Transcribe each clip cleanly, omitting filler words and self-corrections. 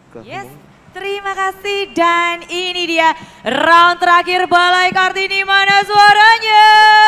Yes, terima kasih dan ini dia round terakhir Balai Kartini, mana suaranya?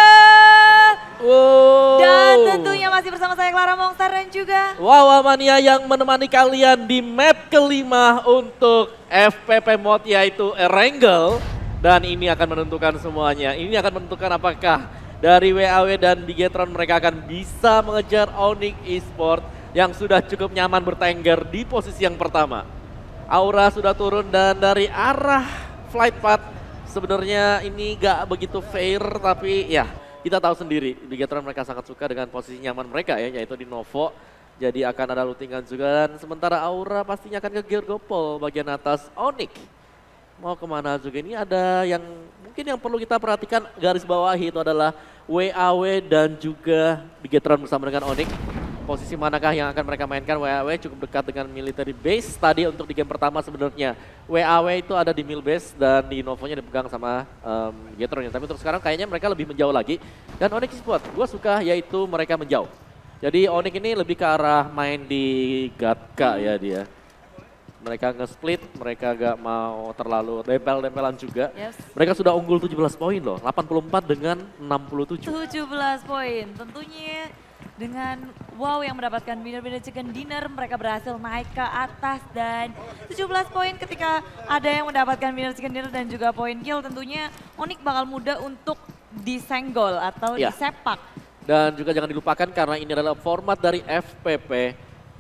Wow. Dan tentunya masih bersama saya Clara Mongstar dan juga Wawa Mania yang menemani kalian di map kelima untuk FPP mode yaitu Erangel. Dan ini akan menentukan semuanya. Ini akan menentukan apakah dari WAW dan Bigetron mereka akan bisa mengejar Onyx Esports yang sudah cukup nyaman bertengger di posisi yang pertama. Aura sudah turun dan dari arah flight path sebenarnya ini gak begitu fair, tapi ya kita tahu sendiri Bigetron mereka sangat suka dengan posisi nyaman mereka ya, yaitu di Novo. Jadi akan ada lootingan juga dan sementara Aura pastinya akan ke Geargopol bagian atas Onyx. Mau kemana juga ini ada yang mungkin yang perlu kita perhatikan garis bawahi itu adalah WAW dan juga Bigetron bersama dengan Onyx. Posisi manakah yang akan mereka mainkan? WAW cukup dekat dengan military base tadi untuk di game pertama sebenarnya. WAW itu ada di mill base dan di Novonya dipegang sama Bigetron. Tapi untuk sekarang kayaknya mereka lebih menjauh lagi. Dan Onyx Esports, gue suka yaitu mereka menjauh. Jadi Onyx ini lebih ke arah main di Gatka ya dia. Mereka nge-split, mereka gak mau terlalu dempel-dempelan juga. yes. Mereka sudah unggul 17 poin loh, 84 dengan 67. 17 poin. Tentunya dengan WoW yang mendapatkan winner-winner chicken dinner, mereka berhasil naik ke atas dan 17 poin ketika ada yang mendapatkan winner chicken dinner dan juga poin kill, tentunya Onyx bakal mudah untuk disenggol atau Ya. disepak. Dan juga jangan dilupakan karena ini adalah format dari FPP.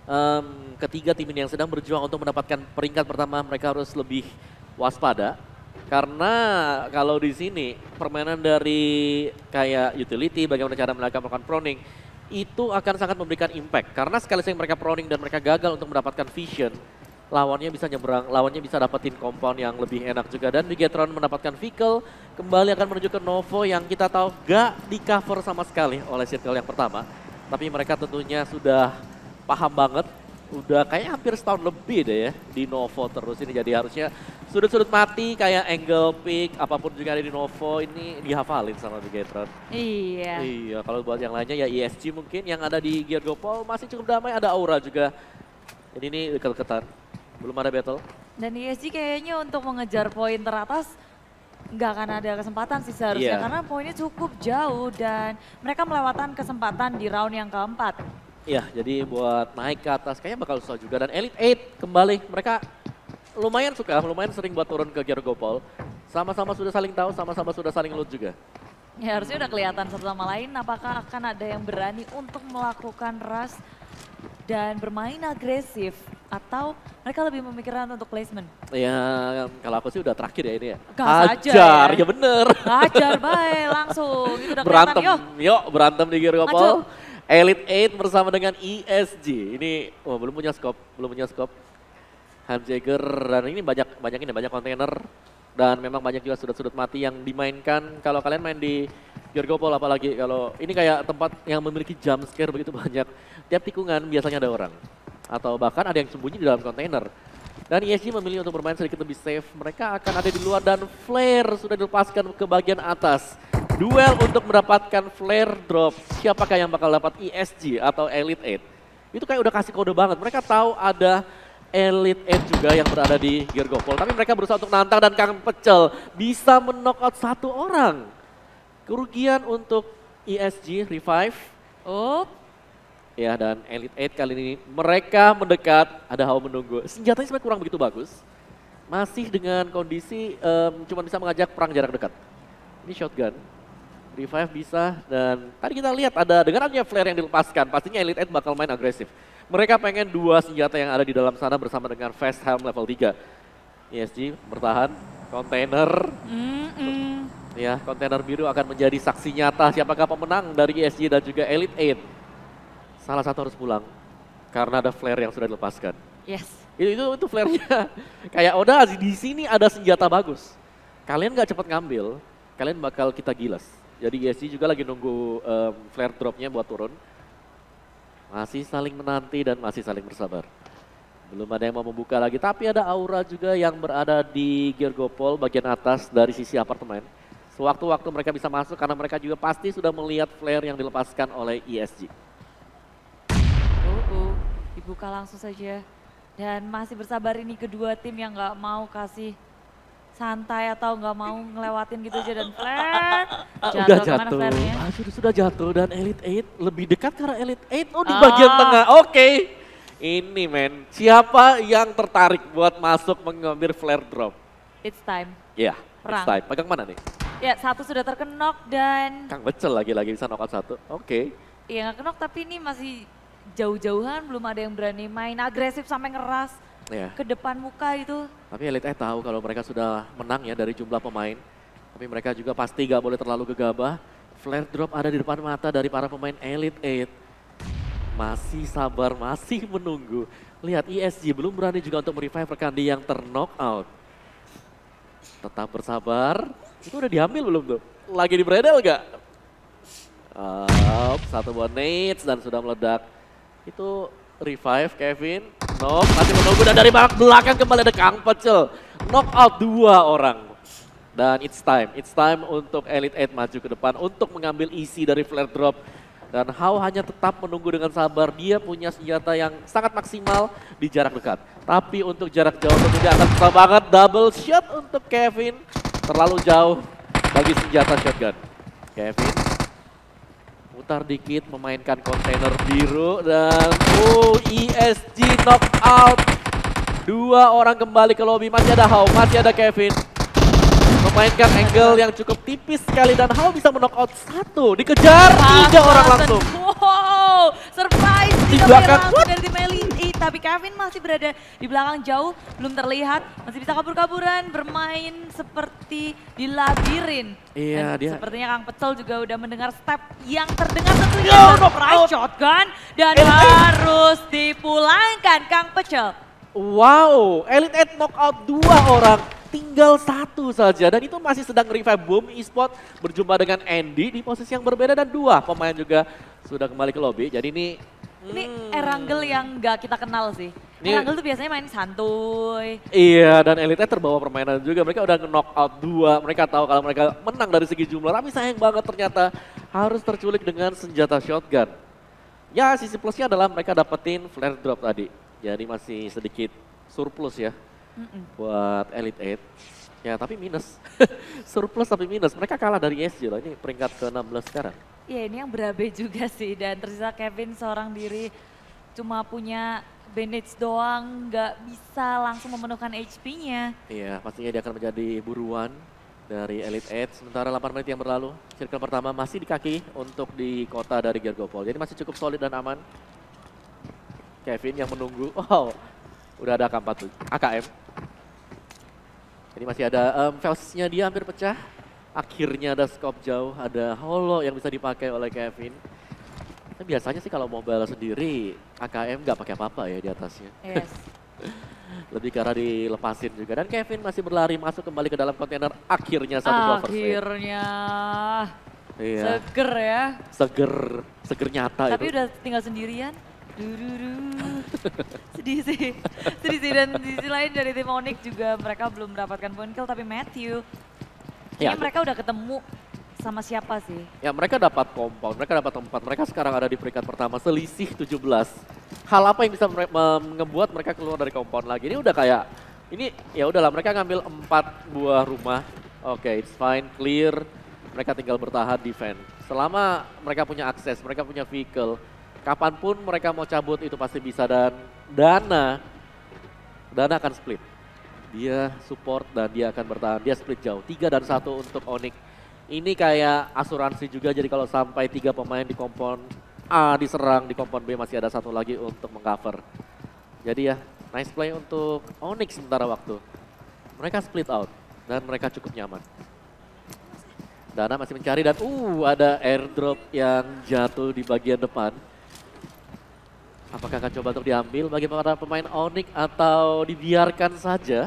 Ketiga tim ini yang sedang berjuang untuk mendapatkan peringkat pertama, mereka harus lebih waspada. Karena kalau di sini permainan dari kayak utility, bagaimana cara melakukan proning, itu akan sangat memberikan impact. Karena sekali yang mereka proning dan mereka gagal untuk mendapatkan vision, lawannya bisa nyebrang, lawannya bisa dapetin compound yang lebih enak juga. Dan Bigetron mendapatkan vehicle, kembali akan menuju ke Novo yang kita tahu gak di cover sama sekali oleh circle yang pertama. Tapi mereka tentunya sudah paham banget, udah kayak hampir setahun lebih deh ya di Novo terus ini. Jadi harusnya sudut-sudut mati kayak angle pick, apapun juga ada di Novo ini dihafalin sama Bigetron. Iya. Iya, kalau buat yang lainnya ya ESG mungkin yang ada di Geargopol masih cukup damai, ada Aura juga. Jadi ini dekat-dekatan, belum ada battle. Dan ESG kayaknya untuk mengejar poin teratas nggak akan ada kesempatan sih seharusnya. Iya. Karena poinnya cukup jauh dan mereka melewatkan kesempatan di round yang keempat. Iya, jadi buat naik ke atas kayaknya bakal susah juga. Dan Elite 8 kembali, mereka lumayan suka, lumayan sering buat turun ke Geargopol. Sama-sama sudah saling tahu, sama-sama sudah saling loot juga. Ya harusnya udah kelihatan satu sama lain apakah akan ada yang berani untuk melakukan rush dan bermain agresif atau mereka lebih memikirkan untuk placement. Ya, kalau aku sih udah terakhir ya ini ya. Gas aja Hajar, ya. ya bener. Hajar baik langsung, itu udah Berantem, kelihatan. yuk berantem di Maju. Geargopol. Elite 8 bersama dengan ESG. Ini belum punya scope, belum punya scope. Hamjagger dan ini banyak kontainer dan memang banyak juga sudut-sudut mati yang dimainkan. Kalau kalian main di Geargopol apalagi kalau ini kayak tempat yang memiliki jump scare begitu banyak. Tiap tikungan biasanya ada orang atau bahkan ada yang sembunyi di dalam kontainer. Dan ESG memilih untuk bermain sedikit lebih safe. Mereka akan ada di luar dan flare sudah dilepaskan ke bagian atas. Duel untuk mendapatkan flare drop. Siapakah yang bakal dapat ESG atau Elite 8? Itu kayak udah kasih kode banget. Mereka tahu ada Elite 8 juga yang berada di Geargopol. Tapi mereka berusaha untuk nantang dan Kang Pecel bisa men-knockout satu orang. Kerugian untuk ESG revive. Oh, Ya, dan Elite 8 kali ini mereka mendekat, ada hawa menunggu. Senjatanya sebenarnya kurang begitu bagus. Masih dengan kondisi cuma bisa mengajak perang jarak dekat. Ini shotgun. Revive bisa dan tadi kita lihat ada dengan adanya flare yang dilepaskan, pastinya Elite 8 bakal main agresif. Mereka pengen dua senjata yang ada di dalam sana bersama dengan Fast Helm level 3. ESG bertahan, kontainer. Ya, kontainer biru akan menjadi saksi nyata siapakah pemenang dari ESG dan juga Elite 8. Salah satu harus pulang karena ada flare yang sudah dilepaskan. yes. Itu flare-nya. Kayak udah di sini ada senjata bagus. Kalian nggak cepat ngambil, kalian bakal kita gilas. Jadi ESG juga lagi nunggu flare dropnya buat turun. Masih saling menanti dan masih saling bersabar. Belum ada yang mau membuka lagi, tapi ada Aura juga yang berada di Geargopol bagian atas dari sisi apartemen. Sewaktu-waktu mereka bisa masuk karena mereka juga pasti sudah melihat flare yang dilepaskan oleh ESG. Dibuka langsung saja. Dan masih bersabar ini kedua tim yang nggak mau kasih santai atau nggak mau ngelewatin gitu aja dan flare. Udah Kemana jatuh, flare-nya? sudah jatuh dan Elite 8 lebih dekat karena Elite 8 di bagian tengah. Oke, ini men, siapa yang tertarik buat masuk mengambil flare drop? It's time. Ya, Perang. it's time. Pegang mana nih? Ya, satu sudah terkenok dan Kang Becel lagi-lagi bisa knockout satu. Oke. ya nggak kenok tapi ini masih jauh-jauhan, belum ada yang berani main agresif sampai ngeras Ya. ke depan muka itu. Tapi Elite 8 tahu kalau mereka sudah menang ya dari jumlah pemain. Tapi mereka juga pasti gak boleh terlalu gegabah. Flare drop ada di depan mata dari para pemain Elite 8. Masih sabar, masih menunggu. Lihat ESG belum berani juga untuk merevive rekan dia yang ter-knock out. Tetap bersabar. Itu udah diambil belum tuh? Lagi di bredel gak? Satu buat nades dan sudah meledak. Itu revive Kevin. Knock, masih menunggu dan dari belakang kembali ada Kang Pecel. Knock out 2 orang. Dan it's time untuk Elite 8 maju ke depan untuk mengambil isi dari flare drop. Dan How hanya tetap menunggu dengan sabar, dia punya senjata yang sangat maksimal di jarak dekat. Tapi untuk jarak jauh tentunya akan susah banget, double shot untuk Kevin. Terlalu jauh bagi senjata shotgun. Kevin putar dikit memainkan kontainer biru dan ESG knock out. 2 orang kembali ke lobby, masih ada How, masih ada Kevin. Memainkan angle yang cukup tipis sekali dan How bisa menoknout 1. Dikejar 3 orang langsung. Wow, surprise Di 3 belakang, langsung dari tim Elite 8. Tapi Kevin masih berada di belakang jauh, belum terlihat. Masih bisa kabur-kaburan, bermain seperti di labirin. Iya, Dan dia. sepertinya Kang Pecel juga udah mendengar step yang terdengar tentunya. Yo, Surprise knockout. shotgun dan Elite 8. harus dipulangkan Kang Pecel. Wow, Elite 8 knockout 2 orang. Tinggal 1 saja dan itu masih sedang revive Boom Esport berjumpa dengan Andy di posisi yang berbeda dan 2 pemain juga sudah kembali ke lobby. Jadi ini Erangel yang nggak kita kenal sih. Erangel tuh biasanya main santuy. Iya, dan Elite terbawa permainan juga. Mereka udah knock out 2. Mereka tahu kalau mereka menang dari segi jumlah. Tapi sayang banget ternyata harus terculik dengan senjata shotgun. Ya, sisi plusnya adalah mereka dapetin flare drop tadi. Jadi masih sedikit surplus ya buat Elite 8. Ya, tapi minus. Surplus tapi minus. Mereka kalah dari ESG loh. Ini peringkat ke-16 sekarang. Ya ini yang berabe juga sih dan tersisa Kevin seorang diri cuma punya bandage doang, nggak bisa langsung memenuhkan HP-nya. Iya, pastinya dia akan menjadi buruan dari Elite 8. Sementara 8 menit yang berlalu, circle pertama masih di kaki untuk di kota dari Gergopol. Jadi masih cukup solid dan aman. Kevin yang menunggu. Wow, udah ada AKM. Jadi masih ada Felsnya dia hampir pecah. Akhirnya ada scope jauh, ada holo yang bisa dipakai oleh Kevin. Nah, biasanya sih kalau mobile sendiri AKM nggak pakai apa-apa ya di atasnya. Yes. Lebih karena dilepasin juga. Dan Kevin masih berlari masuk kembali ke dalam kontainer. Akhirnya satu block first straight. Akhirnya. Iya. Seger ya. Seger nyata Tapi itu. udah tinggal sendirian. Sedih sih. Sedih sih dan di sisi lain dari tim Onyx juga mereka belum mendapatkan point kill tapi Matthew. Ya, Ini mereka udah ketemu sama siapa sih? ya mereka dapat compound, mereka dapat tempat. Mereka sekarang ada di peringkat pertama selisih 17. Hal apa yang bisa ngebuat mereka keluar dari compound lagi? Ini udah kayak, ini ya udahlah mereka ngambil 4 buah rumah. Oke, it's fine, clear. Mereka tinggal bertahan defend. Selama mereka punya akses, mereka punya vehicle. Kapanpun mereka mau cabut itu pasti bisa dan Dana akan split. Dia support dan dia akan bertahan, dia split jauh. 3 dan 1 untuk Onyx. Ini kayak asuransi juga, jadi kalau sampai 3 pemain di compound A diserang, di compound B masih ada 1 lagi untuk mengcover. Jadi ya, nice play untuk Onyx sementara waktu. Mereka split out dan mereka cukup nyaman. Dana masih mencari dan ada airdrop yang jatuh di bagian depan. Apakah akan coba untuk diambil bagi para pemain Onyx atau dibiarkan saja?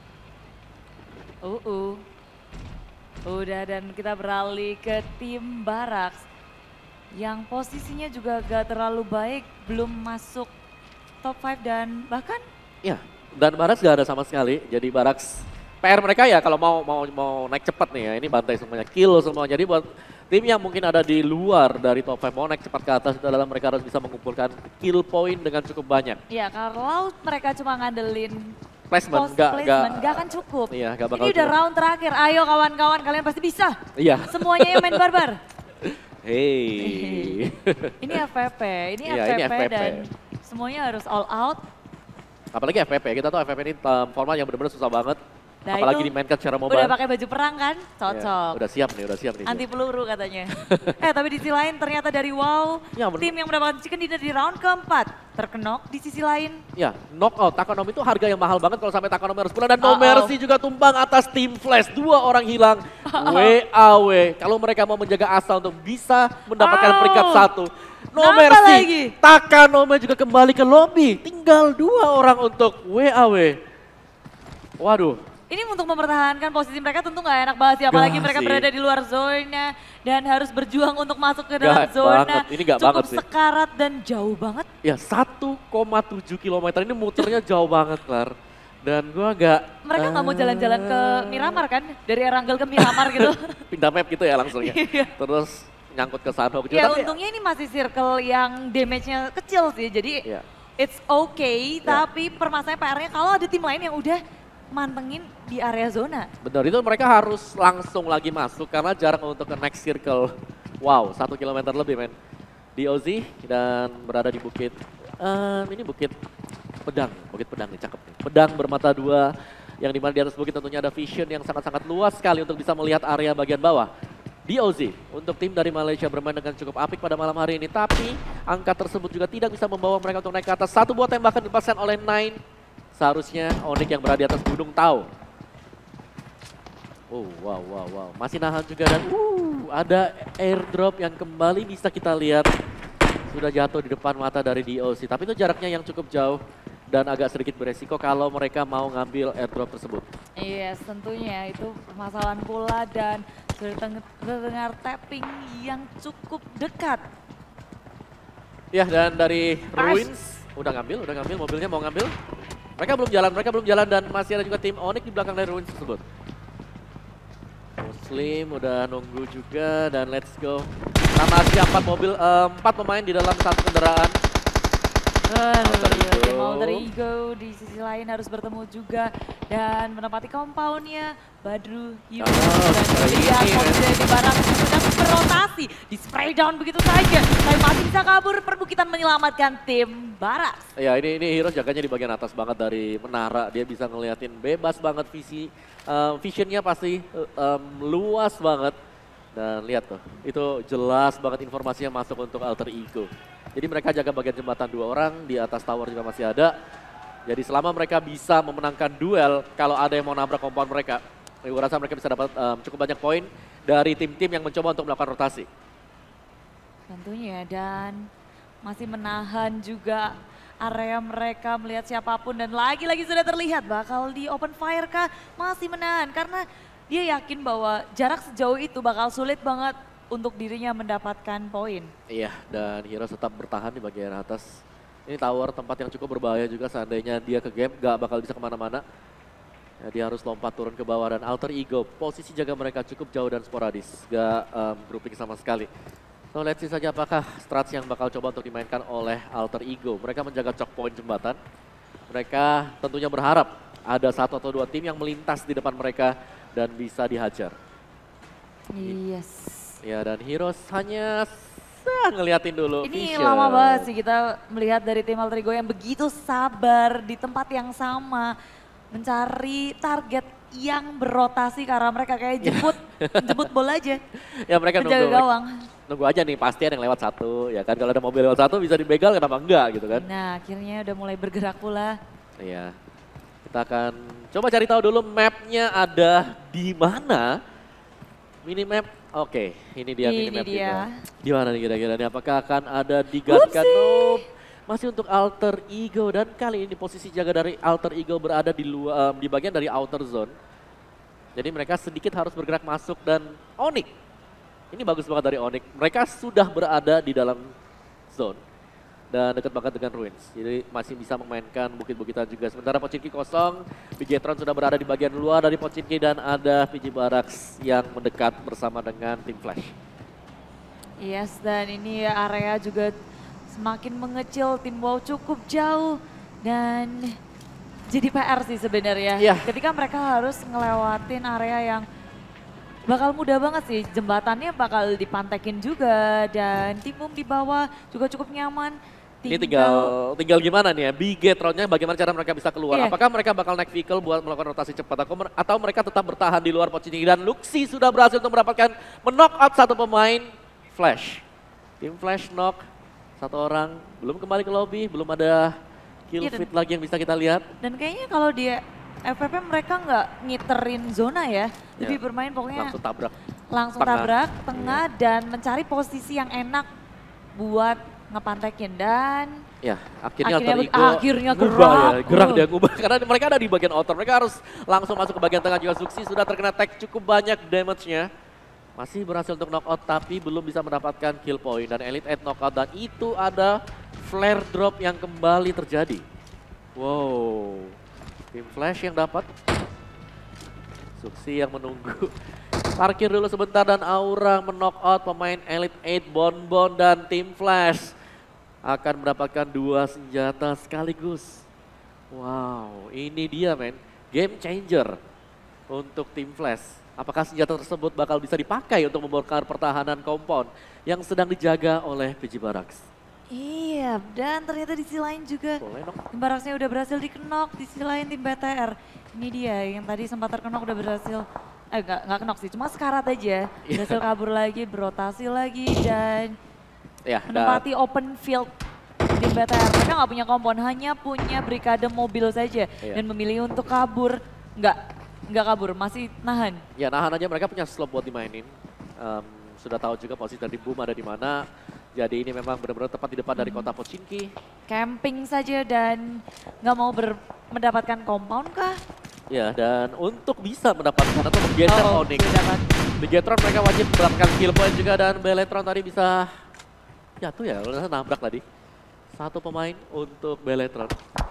Udah dan kita beralih ke tim Barracks yang posisinya juga gak terlalu baik, belum masuk top 5 dan bahkan Ya, dan Barracks gak ada sama sekali. Jadi Barracks PR mereka ya kalau mau naik cepat nih ya. Ini bantai semuanya, kill semua. Jadi buat tim yang mungkin ada di luar dari top 5 mau naik cepat ke atas itu adalah mereka harus bisa mengumpulkan kill point dengan cukup banyak. Ya kalau mereka cuma ngandelin Placement, nggak akan cukup. Iya, gak bakal Ini udah cukup. round terakhir, ayo kawan-kawan kalian pasti bisa. Iya. Semuanya yang main barbar. Hey. Ini FPP, Iya, ini FPP. dan semuanya harus all out. Apalagi FPP, kita tahu FPP ini format yang benar-benar susah banget. Nah, Apalagi itu dimainkan secara mobile. udah pakai baju perang kan? Cocok. Ya, udah siap nih. Anti peluru katanya. Tapi di sisi lain ternyata dari WoW, Ya, tim yang mendapatkan chicken dinner di round keempat terkenok di sisi lain. Ya, knockout. Takonomi itu harga yang mahal banget kalau sampai Takonomi harus pulang. Dan No Mercy juga tumbang atas tim Flash. 2 orang hilang. WAW. Kalau mereka mau menjaga asa untuk bisa mendapatkan peringkat 1. No Nambah Mercy. lagi. Takanome juga kembali ke lobby. Tinggal 2 orang untuk WAW. Waduh. Ini untuk mempertahankan posisi mereka tentu nggak enak banget sih, apalagi Gak mereka sih. berada di luar zona dan harus berjuang untuk masuk ke dalam Gak zona. banget, ini gak Cukup banget sih. sekarat dan jauh banget. Ya 1,7 kilometer ini muternya jauh banget, Klar. Dan gua agak... Mereka nggak mau jalan-jalan ke Miramar kan? Dari Erangel ke Miramar gitu. pindah map gitu ya langsung ya. Iya. Terus nyangkut ke Sanhok. Ya untungnya ini masih circle yang damage-nya kecil sih, jadi Iya. it's okay. Ya. Tapi permasalahannya PR-nya kalau ada tim lain yang udah mantengin di area zona. Benar, itu mereka harus langsung lagi masuk karena jarak untuk ke next circle. Wow, 1 kilometer lebih men. Di Ozi dan berada di bukit, ini bukit pedang nih, cakep nih. Pedang bermata 2 yang dimana di atas bukit tentunya ada vision yang sangat-sangat luas sekali untuk bisa melihat area bagian bawah. Di Ozi, untuk tim dari Malaysia bermain dengan cukup apik pada malam hari ini, tapi angka tersebut juga tidak bisa membawa mereka untuk naik ke atas. 1 buah tembakan dilepaskan oleh Nine. Seharusnya Onyx yang berada di atas gunung tahu. Oh, wow. Masih nahan juga dan ada airdrop yang kembali bisa kita lihat. Sudah jatuh di depan mata dari DOC. Tapi itu jaraknya yang cukup jauh dan agak sedikit beresiko kalau mereka mau ngambil airdrop tersebut. Yes, tentunya itu permasalahan pula dan terdengar tapping yang cukup dekat. Ya, dan dari Ruins udah ngambil mobilnya mau ngambil. Mereka belum jalan dan masih ada juga tim Onyx di belakang dari Ruins tersebut. Muslim udah nunggu juga dan let's go. Nah, masih 4 pemain di dalam satu kendaraan. Alter Ego di sisi lain harus bertemu juga dan menempati compoundnya Badru, Hiro, dan lihat posisi di barang sudah berotasi, di spray down begitu saja. Tapi masih bisa kabur, perbukitan menyelamatkan tim Baras. Ya ini Hero jaganya di bagian atas banget dari menara. Dia bisa ngeliatin bebas banget visionnya pasti luas banget. Dan lihat tuh, itu jelas banget informasinya masuk untuk Alter Ego. Jadi mereka jaga bagian jembatan 2 orang, di atas tower juga masih ada. Jadi selama mereka bisa memenangkan duel, kalau ada yang mau nabrak kompon mereka, gue rasa mereka bisa dapat cukup banyak poin dari tim-tim yang mencoba untuk melakukan rotasi. Tentunya dan masih menahan juga area mereka melihat siapapun dan lagi-lagi sudah terlihat bakal di open fire kah, masih menahan karena dia yakin bahwa jarak sejauh itu bakal sulit banget untuk dirinya mendapatkan poin. Iya, dan Heroes tetap bertahan di bagian atas. Ini tower tempat yang cukup berbahaya juga seandainya dia ke game gak bakal bisa kemana-mana. Ya, dia harus lompat turun ke bawah dan Alter Ego posisi jaga mereka cukup jauh dan sporadis, gak grouping sama sekali. So let's see saja apakah strats yang bakal coba untuk dimainkan oleh Alter Ego. Mereka menjaga choke point jembatan. Mereka tentunya berharap ada 1 atau 2 tim yang melintas di depan mereka dan bisa dihajar. Yes. Ya dan Heroes hanya ngeliatin dulu. Ini vision. lama banget sih kita melihat dari tim Alter Ego yang begitu sabar di tempat yang sama. Mencari target yang berotasi karena mereka kayak jemput bola aja. Ya mereka menjaga gawang. Nunggu aja nih pasti ada yang lewat 1 ya kan. Kalau ada mobil lewat 1 bisa dibegal kenapa enggak gitu kan. Nah akhirnya udah mulai bergerak pula. Iya. Kita akan coba cari tahu dulu mapnya ada di mana. Minimap, oke, ini dia minimap kita. Di mana nih kira-kira nih? Apakah akan ada di Gatkan? Nope. Masih untuk Alter Ego dan kali ini posisi jaga dari Alter Ego berada di luar, di bagian dari outer zone. Jadi mereka sedikit harus bergerak masuk dan Onyx. Ini bagus banget dari Onyx. Mereka sudah berada di dalam zone dan dekat banget dengan Ruins. Jadi masih bisa memainkan bukit-bukitan juga. Sementara Pochinki kosong, Bigetron sudah berada di bagian luar dari Pochinki dan ada PG Barracks yang mendekat bersama dengan tim Flash. Yes, dan ini area juga semakin mengecil, tim WoW cukup jauh dan jadi PR sih sebenarnya. Iya. Ketika mereka harus ngelewatin area yang bakal mudah banget sih, jembatannya bakal dipantekin juga dan tim di bawah juga cukup nyaman. Ini tinggal gimana nih ya, Bigetron-nya bagaimana cara mereka bisa keluar. Iya. Apakah mereka bakal naik vehicle buat melakukan rotasi cepat atau mereka tetap bertahan di luar Pochinki. Dan Luxi sudah berhasil untuk mendapatkan men-knock out satu pemain Flash. Tim Flash knock, satu orang belum kembali ke lobby, belum ada kill Iya, feed lagi yang bisa kita lihat. Dan kayaknya kalau di FPP mereka nggak ngiterin zona ya, lebih bermain pokoknya Langsung tabrak tengah dan mencari posisi yang enak buat ngepantekin dan ya akhirnya akhirnya gerak dia ngubah karena mereka ada di bagian outer, mereka harus langsung masuk ke bagian tengah juga. Suksi sudah terkena tag cukup banyak damage-nya, masih berhasil untuk knockout tapi belum bisa mendapatkan kill point dan Elite 8 knockout dan itu ada flare drop yang kembali terjadi. Wow, tim Flash yang dapat, Suksi yang menunggu. Parkir dulu sebentar dan Aura men-knockout pemain Elite 8 Bonbon dan tim Flash akan mendapatkan 2 senjata sekaligus. Wow, ini dia men, game changer untuk tim Flash. Apakah senjata tersebut bakal bisa dipakai untuk membongkar pertahanan kompon yang sedang dijaga oleh PG Barracks? Iya, dan ternyata di sisi lain juga tim Barracks-nya udah berhasil dikenok, di sisi lain tim BTR. Ini dia yang tadi sempat terkenok udah berhasil, nggak kenok sih, cuma sekarat aja. Berhasil kabur lagi, berotasi lagi dan menempati open field tim BTR. Mereka nggak punya kompon, hanya punya brigade mobil saja dan memilih untuk kabur. Nggak kabur, masih nahan. Ya nahan aja, mereka punya slot buat dimainin. Sudah tahu juga posisi dari Boom ada di mana. Jadi ini memang benar-benar tepat di depan dari kota Pochinki. Camping saja dan nggak mau mendapatkan compound kah? Ya, dan untuk bisa mendapatkan atau menggeser Onyx. Bigetron mereka wajib mendapatkan kill point juga dan Beletron tadi bisa jatuh ya, udah nabrak tadi. Satu pemain untuk Beletron.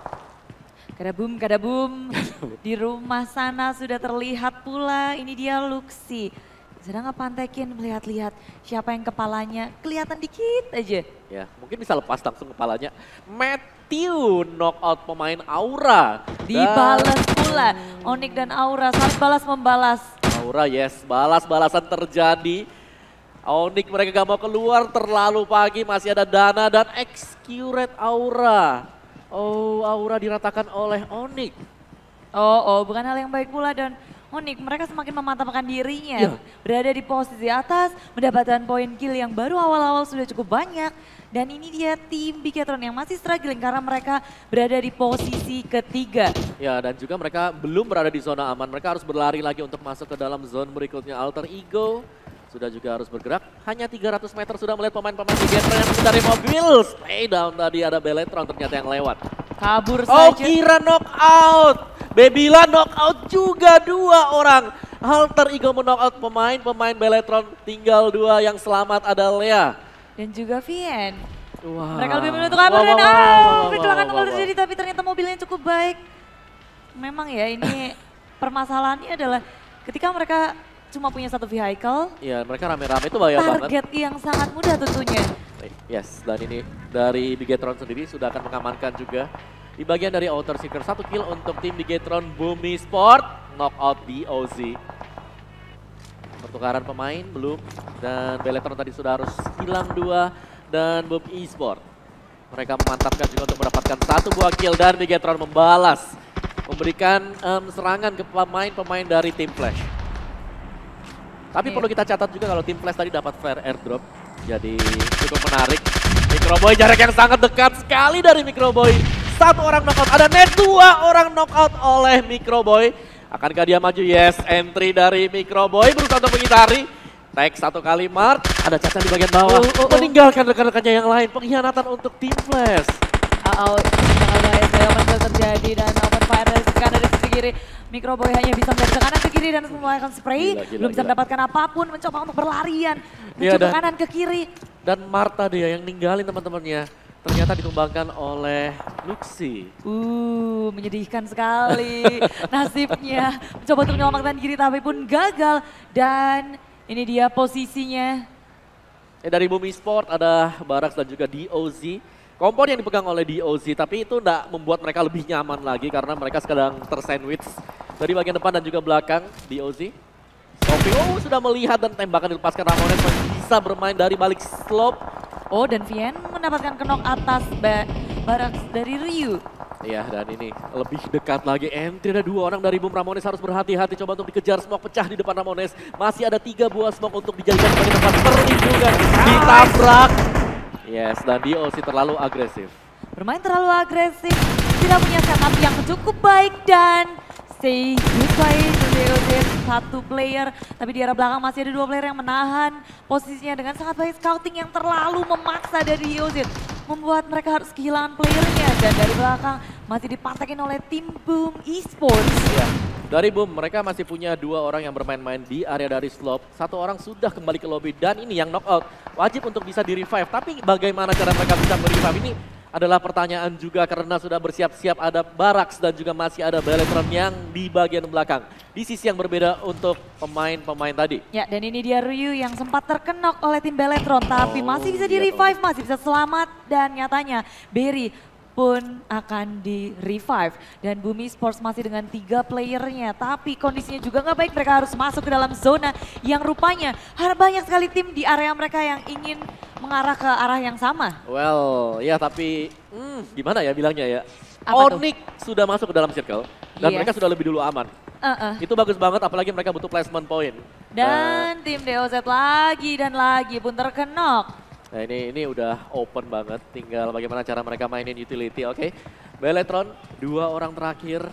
Kada boom. Di rumah sana sudah terlihat pula, ini dia Luxi. Sedang ngepantekin, melihat-lihat siapa yang kepalanya kelihatan dikit aja. Ya, mungkin bisa lepas langsung kepalanya. Matthew knockout pemain Aura. Dibalas pula, Onyx dan Aura saling balas-membalas. Aura yes, balas-balasan terjadi. Onyx mereka gak mau keluar terlalu pagi, masih ada Dana dan Excurate Aura. Oh, Aura diratakan oleh Onyx. Bukan hal yang baik pula dan Onyx mereka semakin memantapkan dirinya, berada di posisi atas, mendapatkan poin kill yang baru awal-awal sudah cukup banyak. Dan ini dia tim Bigetron yang masih struggling karena mereka berada di posisi ketiga. Ya, dan juga mereka belum berada di zona aman, mereka harus berlari lagi untuk masuk ke dalam zone berikutnya. Alter Ego sudah juga harus bergerak, hanya 300 meter sudah melihat pemain-pemain Bigetron yang menghindari mobil. Stay down tadi ada Beletron ternyata yang lewat. Kabur saja. Kira knockout. Bebila knockout juga 2 orang. Alter Ego men-knockout pemain Beletron, tinggal 2 yang selamat ada Lea. Dan juga Vien. Wow. Mereka lebih memilih untuk kabur dan kecelakaan tunggal terjadi tapi ternyata mobilnya cukup baik. Memang ya ini permasalahannya adalah ketika mereka cuma punya satu vehicle. Iya, mereka rame-rame itu bahaya banget. Target yang sangat mudah tentunya. Yes, dan ini dari Bigetron sendiri sudah akan mengamankan juga. Di bagian dari Outer Seeker, 1 kill untuk tim Bigetron Bumi Sport, knockout BOZ. Pertukaran pemain belum, dan Beletron tadi sudah harus hilang 2 dan Boom Esport. Mereka memantapkan juga untuk mendapatkan 1 buah kill dan Bigetron membalas. Memberikan serangan ke pemain-pemain dari tim Flash. Tapi perlu kita catat juga kalau tim Flash tadi dapat flare airdrop. Jadi cukup menarik. Microboy jarak yang sangat dekat sekali dari Microboy. 1 orang knockout, ada net 2 orang knockout oleh Microboy. Akankah dia maju? Yes, entry dari Microboy berusaha untuk mengitari. Tag 1 kali Mart, ada Caca di bagian bawah. Meninggalkan rekan-rekannya yang lain, pengkhianatan untuk tim Flash. Sangat bahaya saya terjadi dan open fire dari kanan dari sisi kiri. Microboy hanya bisa melihat ke kanan ke kiri dan melakukan spray. Belum bisa mendapatkan apapun, mencoba untuk berlarian. Mencoba kanan ke kiri. Dan Marta dia yang ninggalin teman-temannya. Ternyata ditumbangkan oleh Luxi. Menyedihkan sekali nasibnya. Mencoba untuk menyelamatkan diri tapi pun gagal. Dan ini dia posisinya. Dari Bumi Sport ada Barax dan juga DOZ. Kompon yang dipegang oleh DOZ, tapi itu tidak membuat mereka lebih nyaman lagi karena mereka sedang tersandwich dari bagian depan dan juga belakang. DOZ. Scorpio sudah melihat dan tembakan dilepaskan. Ramones masih bisa bermain dari balik slope. Oh, dan Vien mendapatkan knock atas Barax dari Ryu. Iya, dan ini lebih dekat lagi. Entry ada 2 orang dari Boom. Ramones harus berhati-hati coba untuk dikejar. Smoke pecah di depan Ramones. Masih ada 3 buah smoke untuk dijadikan sebagai tempat perlindungan. Ditabrak. Yes, dan DOZ terlalu agresif. Bermain terlalu agresif, tidak punya setup yang cukup baik dan say goodbye to DOZ, 1 player. Tapi di arah belakang masih ada 2 player yang menahan posisinya dengan sangat baik. Scouting yang terlalu memaksa dari DOZ membuat mereka harus kehilangan playernya. Dan dari belakang masih dipantekin oleh tim Boom Esports. Ya, dari Boom mereka masih punya 2 orang yang bermain-main di area dari slope. 1 orang sudah kembali ke lobby dan ini yang knockout. Wajib untuk bisa di-revive, tapi bagaimana cara mereka bisa merevive ini adalah pertanyaan juga karena sudah bersiap-siap ada Barax dan juga masih ada Beletron yang di bagian belakang. Di sisi yang berbeda untuk pemain-pemain tadi. Ya, dan ini dia Ryu yang sempat terkenok oleh tim Beletron, tapi masih bisa di-revive, masih bisa selamat. Dan nyatanya Berry pun akan di-revive. Dan Bumi Sports masih dengan 3 playernya, tapi kondisinya juga nggak baik. Mereka harus masuk ke dalam zona yang rupanya banyak sekali tim di area mereka yang ingin mengarah ke arah yang sama. Well, ya tapi gimana ya bilangnya ya. Apa Onyx sudah masuk ke dalam circle dan mereka sudah lebih dulu aman. Itu bagus banget apalagi mereka butuh placement point. Dan tim DOZ lagi dan lagi pun terkenok. Nah ini udah open banget, tinggal bagaimana cara mereka mainin utility, oke. Beletron, 2 orang terakhir,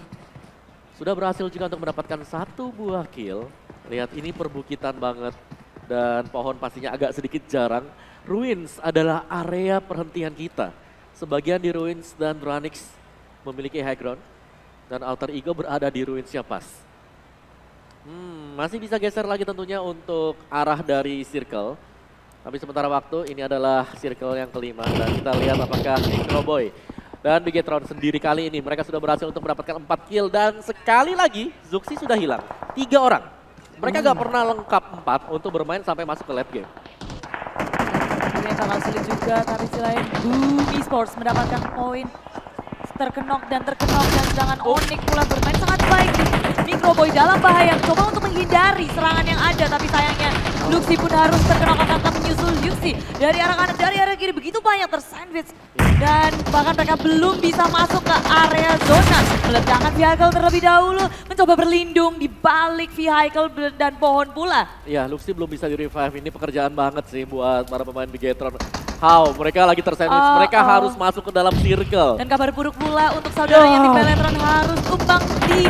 sudah berhasil juga untuk mendapatkan 1 buah kill. Lihat ini perbukitan banget dan pohon pastinya agak sedikit jarang. Ruins adalah area perhentian kita. Sebagian di Ruins dan Dranix memiliki high ground dan Alter Ego berada di Ruinsnya pas. Masih bisa geser lagi tentunya untuk arah dari circle. Tapi sementara waktu ini adalah circle yang kelima dan kita lihat apakah Microboy dan Bigetron sendiri kali ini mereka sudah berhasil untuk mendapatkan 4 kill dan sekali lagi Zuxi sudah hilang. 3 orang. Mereka gak pernah lengkap 4 untuk bermain sampai masuk ke late game. Ini bakal sulit juga, tapi selain Bumi Sports mendapatkan poin terkenok dan sedangkan Onyx pula bermain sangat baik. Microboy dalam bahaya, coba untuk menghindari serangan yang ada, tapi sayangnya Luxi pun harus terkenok akan menyusul Yuxi. Dari arah kanan, dari arah kiri begitu banyak tersandwich. Dan bahkan mereka belum bisa masuk ke area zona. Meledakan vehicle terlebih dahulu, mencoba berlindung di balik vehicle dan pohon pula. Iya, Luxi belum bisa di-revive, ini pekerjaan banget sih buat para pemain Bigetron. Mereka lagi tersandwich, mereka harus masuk ke dalam circle. Dan kabar buruk pula untuk saudaranya di Beletron harus tumbang di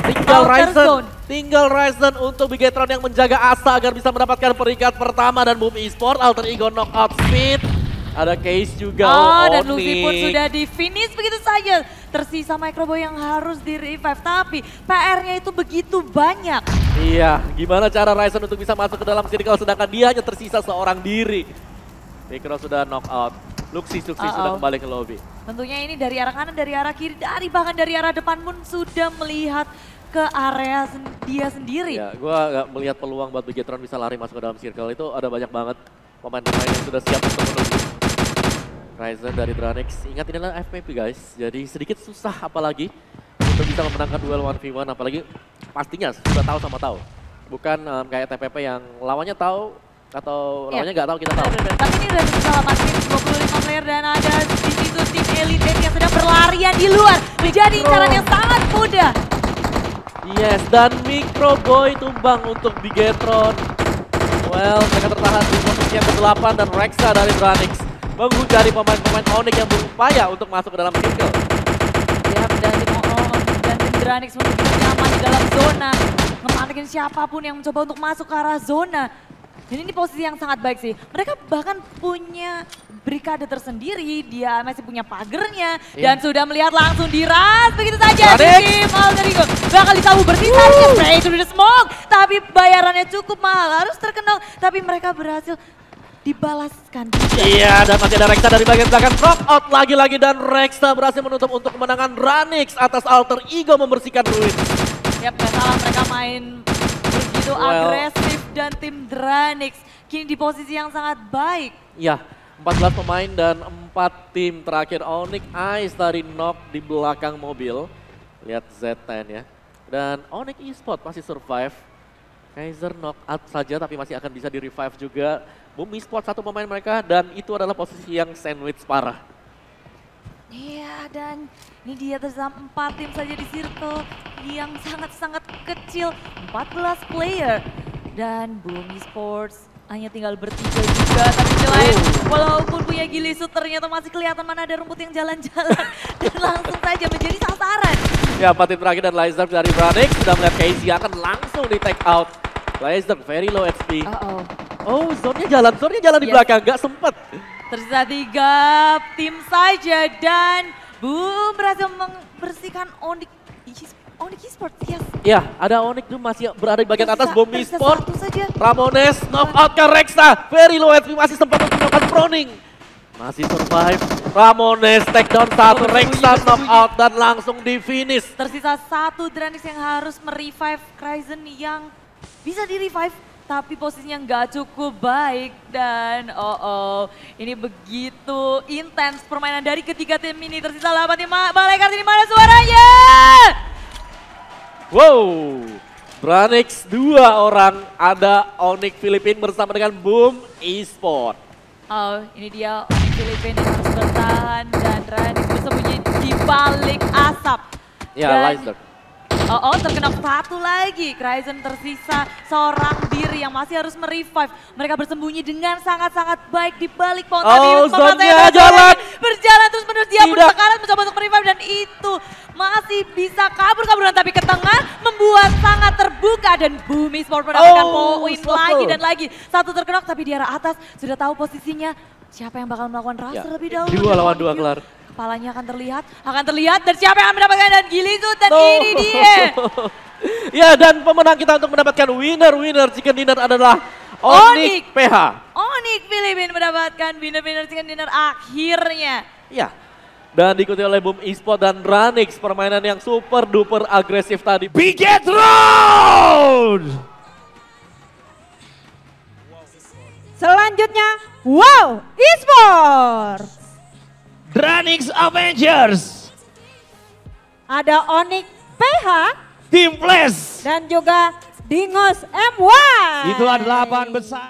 Tinggal Ryzen untuk Bigetron yang menjaga asa agar bisa mendapatkan peringkat pertama dan Boom Esports Alter Ego knockout speed. Ada case juga. Dan Lucy pun sudah di finish begitu saja. Tersisa Microboy yang harus di revive, tapi PR-nya itu begitu banyak. Iya, gimana cara Ryzen untuk bisa masuk ke dalam circle sedangkan dia hanya tersisa seorang diri. Micro sudah knockout. Luxi sudah kembali ke lobby. Tentunya ini dari arah kanan, dari arah kiri, bahkan dari arah depan pun sudah melihat ke area dia sendiri. Ya, gue gak melihat peluang buat Bigetron bisa lari masuk ke dalam circle. Itu ada banyak banget pemain-pemain yang sudah siap untuk menunggu. Ryzen dari Dranix, ingat ini adalah FPP guys. Jadi sedikit susah apalagi untuk bisa memenangkan duel 1v1. Apalagi pastinya sudah tahu sama tahu. Bukan kayak TPP yang lawannya tahu atau lawannya nggak tahu kita tahu. Tapi ini udah diselamatkan 25 player dan ada di situ tim Elite yang sedang berlarian di luar. Menjadi incaran yang sangat mudah. Yes, dan Microboy tumbang untuk Bigetron. Well, mereka tertahan di posisi yang ke-8 dan Rexa dari Dranix menghujani pemain-pemain Onyx yang berupaya untuk masuk ke dalam circle. Ya, dan tim Dranix menuju nyaman di dalam zona. Ngepantekin siapapun yang mencoba untuk masuk ke arah zona. Dan ini posisi yang sangat baik sih. Mereka bahkan punya brigade tersendiri, dia masih punya pagernya. Dan sudah melihat langsung diras begitu saja. Tim Alter Ego bakal disambung bersisa, spray to the smoke. Tapi bayarannya cukup mahal, harus terkenal. Tapi mereka berhasil dibalaskan juga. Iya, dan masih ada Rexa dari bagian belakang, drop out lagi-lagi dan Rexa berhasil menutup untuk kemenangan Dranix atas Alter Ego membersihkan Ruin. Yap, gak salah mereka main begitu agresif dan tim Dranix kini di posisi yang sangat baik. Ya, 14 pemain dan 4 tim terakhir. Onyx Ice dari Nok di belakang mobil. Lihat Z10 ya. Dan Onyx Esports masih survive. Kaiser knock out saja tapi masih akan bisa di-revive juga. Boom Esports satu pemain mereka dan itu adalah posisi yang sandwich parah. Iya, dan ini dia tersisa 4 tim saja di circle yang sangat-sangat kecil. 14 player. Dan Boom Esports hanya tinggal bertiga juga. Tapi di lain, walaupun punya Gilisut ternyata masih kelihatan mana ada rumput yang jalan-jalan. Dan langsung saja menjadi sasaran. Ya, 4 tim terakhir dan Lizard dari Branix sudah melihat Casey akan langsung di take out. Lizard very low HP. Oh, zone-nya jalan di belakang, gak sempet. Tersisa 3 tim saja dan Boom berhasil membersihkan Onyx Esports. Yes. Ya, ada Onyx tuh masih berada di bagian atas. Boom Esports. Ramones knock out ke Rexa. Very low HP masih sempat untuk melakukan proning. Masih survive. Ramones take down 1, Rexa knock out dan langsung di finish. Tersisa 1 Dranix yang harus merevive Cryzen yang bisa di-revive. Tapi posisinya nggak cukup baik dan ini begitu intens permainan dari ketiga tim ini. Tersisa 8 tim. Malaikat ini mana suaranya? Wow, Branix 2 orang, ada Onyx Filipina bersama dengan Boom Esports. Oh, ini dia Onyx Filipina yang harus bertahan dan Branix bersembunyi di balik asap. Ya, Lizard. Terkena 1 lagi. Cryzen tersisa seorang diri yang masih harus merevive. Mereka bersembunyi dengan sangat-sangat baik di balik pohon tadi. Zone-nya jalan. Berjalan terus menerus dia bersekarat mencoba untuk merevive dan itu masih bisa kabur-kaburan tapi ke tengah membuat sangat terbuka dan Boom Esports mendapatkan poin lagi dan lagi. 1 terkenok tapi di arah atas sudah tahu posisinya. Siapa yang bakal melakukan rush terlebih dahulu. 2 lawan 2 kelar. Kepalanya akan terlihat dan siapa yang mendapatkan dan Gilisut dan ini dia. Ya, dan pemenang kita untuk mendapatkan winner chicken dinner adalah Onyx PH. Onyx Filipina mendapatkan winner chicken dinner akhirnya. Ya. Dan diikuti oleh Boom Esports dan Branix, permainan yang super duper agresif tadi. Biget round. Selanjutnya, Wow Esports. Dranix Avengers. Ada Onyx PH. Team Flash. Dan juga Dingos M1. Itulah 8 besar.